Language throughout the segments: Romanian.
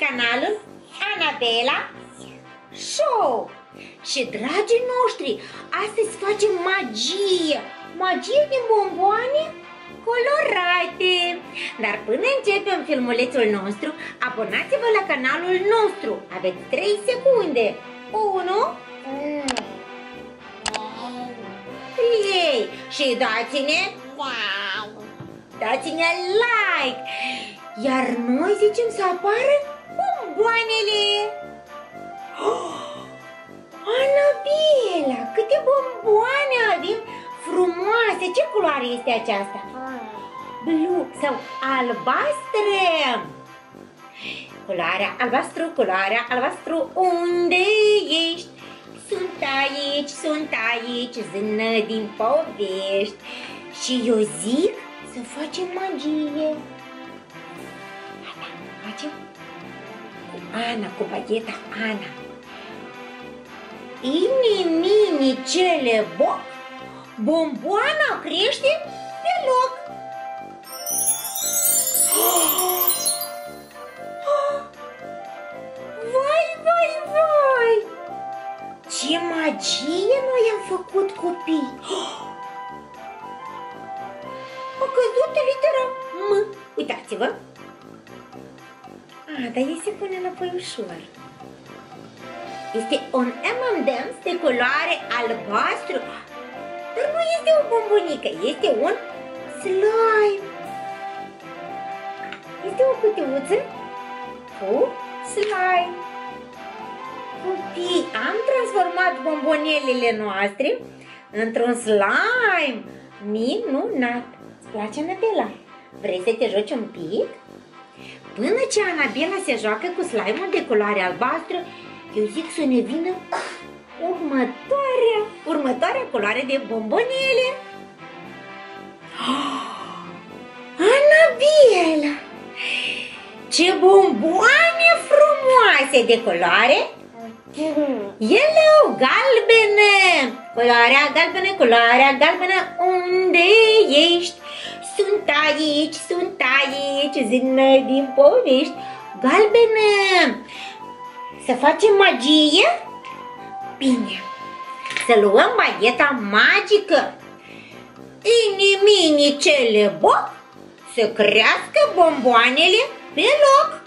canalul Anabela Show. Și dragii noștri, astăzi facem magie. Magie din bomboane colorate. Dar până începem filmulețul nostru, abonați-vă la canalul nostru. Aveți 3 secunde. 1 3 și dați-ne like. Iar noi zicem să apară bomboanele. Anabela, câte bomboane avem frumoase! Ce culoare este aceasta? Blu sau albastră? Culoarea albastră, unde ești? Sunt aici, zână din povești. Și eu zic să facem magie. Gata, facem? Cu Ana, cu bagheta Ana. Ini-mini cele boc, bomboana crește pe loc. Vai! Ce magie noi am făcut, copii! A căzut litera M. Uitați-vă! Dar ei se pune înapoi ușor. Este un M&M's de culoare albastru, dar nu este o bombonică, este un slime. Este o cutiuță cu slime. Copii, am transformat bombonelele noastre într-un slime minunat. Îți place, Anabela? Vrei să te joci un pic? Până ce Anabela se joacă cu slime-ul de culoare albastră, eu zic să ne vină următoarea culoare de bombonele. Anabela! Ce bomboane frumoase de culoare yellow, galbenă! Culoarea galbenă, unde ești? Sunt aici, zână din povești. Galbenă! Să facem magie? Bine! Să luăm bagheta magică. Ini-mini cele boc, să crească bomboanele pe loc.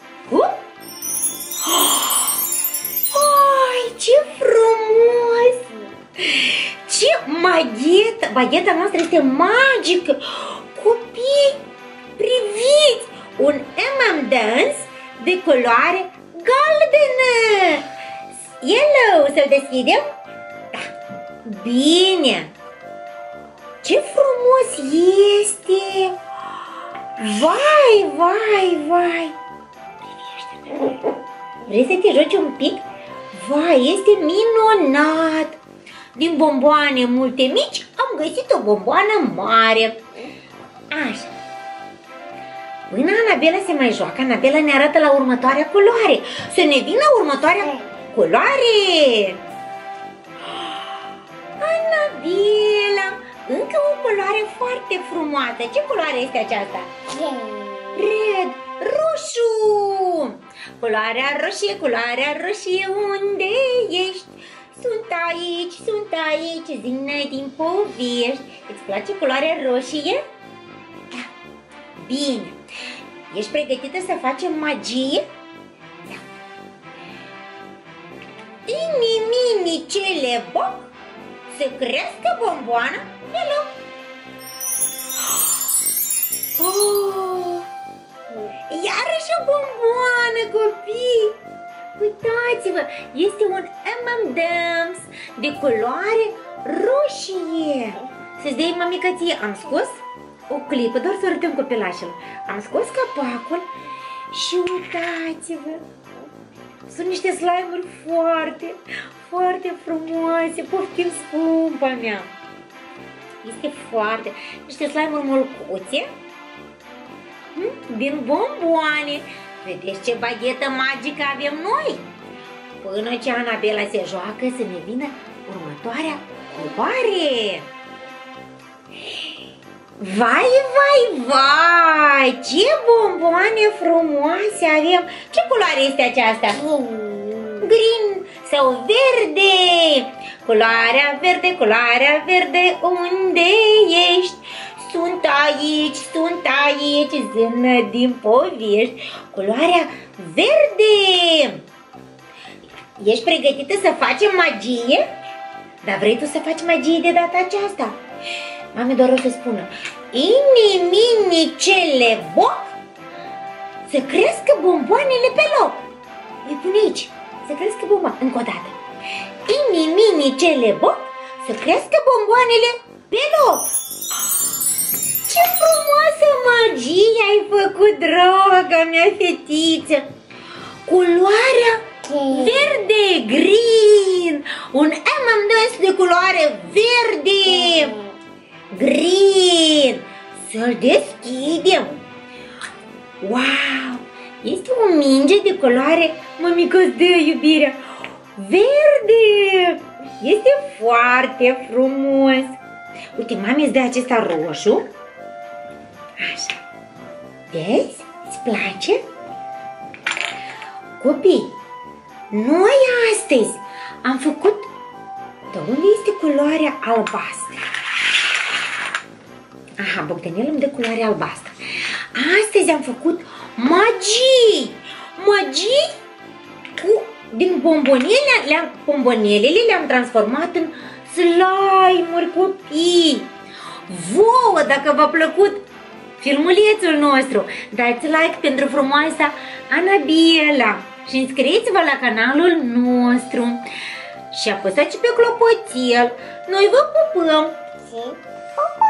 Ai, ce frumos! Ce baghetă! Bagheta noastră este magică! Copii, priviți! Un M&M's de culoare galbenă! Yellow, să-l deschidem? Da, bine! Ce frumos este! Vai! Vrei să te joci un pic? Vai, este minunat! Din bomboane multe mici am găsit o bomboană mare. Așa. Până Anabela se mai joacă, Anabela ne arată la următoarea culoare. Să ne vină următoarea culoare. Anabela, încă o culoare foarte frumoasă. Ce culoare este aceasta? Red, roșu. Culoarea roșie, unde ești? Sunt aici, zână din povești. Îți place culoarea roșie? Da. Bine. Ești pregătită să facem magie? Da. Ini-mini cele boc, să crească bomboana pe loc. Iarăși o bomboană, copii! Uitați-vă, este un M&M's de culoare roșie. Să-ți dai, mamica, ție, am scos o clipă, doar să arătăm copilașul. Am scos capacul și uitați-vă, sunt niște slime-uri foarte frumoase. Poftim, scumpa mea. Este niște slime-uri molcuțe din bomboane. Vedeți ce baghetă magică avem noi? Până ce Anabela se joacă, să ne vină următoarea culoare. Vai! ce bomboane frumoase avem! Ce culoare este aceasta? Green sau verde? Culoarea verde, unde ești? Sunt aici, zână din povești. Culoarea verde. Ești pregătită să facem magie? Dar vrei tu să faci magie de data aceasta? Mami doar o să spună: ini, mini, cele boc, să crească bomboanele pe loc. Îi pune aici, să crească bomboane. Încă o dată. Ini, mini, cele boc, să crească bomboanele pe loc. Ce frumoasă magie ai făcut, draga mea fetiță! Culoarea verde, green. Un M&M's de culoare verde, green. Să-l deschidem. Wow! Este o minge de culoare, mămică, îți dă iubirea, verde. Este foarte frumos. Uite, mami îți dă acesta roșu. Așa. Vezi? Îți place? Copii, noi astăzi am făcut... Dar unde este culoarea albastră? Aha, Bogdanel îmi dă culoarea albastră. Astăzi am făcut magii. Magii cu... Din bombonelele le-am transformat în slime-uri, copii. Vouă, dacă v-a plăcut filmulețul nostru, dați like pentru frumoasa Anabela și înscrieți-vă la canalul nostru și apăsați pe clopoțel. Noi vă pupăm!